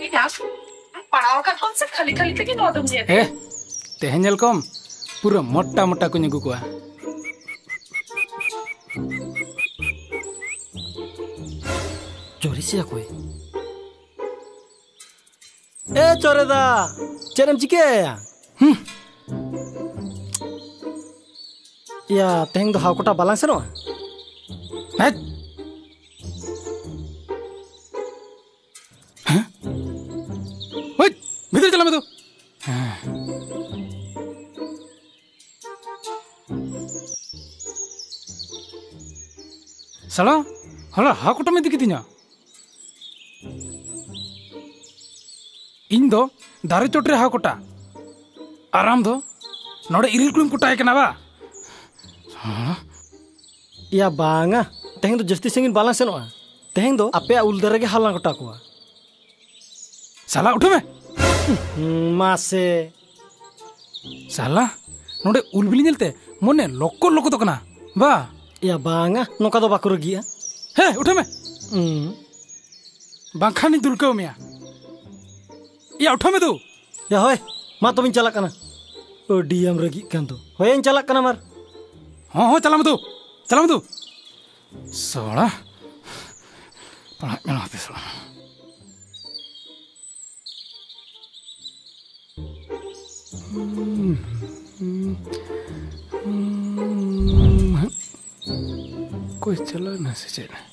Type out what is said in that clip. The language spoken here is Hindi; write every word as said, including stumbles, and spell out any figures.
पढ़ाओ का कौन से खाली खाली तक नौ दम ये ए तेहन कम पूरा मोटा मोटा को निगु को चोरी से कोई ए चोरेदा चरम चिके हम या तेहन दो हाकोटा बालांग से नो है भीतर चला मैं तो साला हला हाकोटा में दिखती ना इन दो दारे चोटरे हाकोटा आराम दो नोड़े इरिल कुलम कुटाए के ना बा या बांगा तेहन दो जस्ती संगिन बालांग से नो तेहन दो आपे उल्दरे के हालां कोटा को साला उठो में मासे साला नोड़े उलबिली नेलते मोने लोको लोको तो कना बा या बांगा नोका दो बाकुर गिया हे उठो में बांखानी दुलको मिया या उठो में तू या होय मा तो बिन चला कना ओ डीएम रगी कान तो होय इन चला कना मार हां हां चला में तू चला में तू साला पढ़ा में ना पे साला कोई चला ना से चला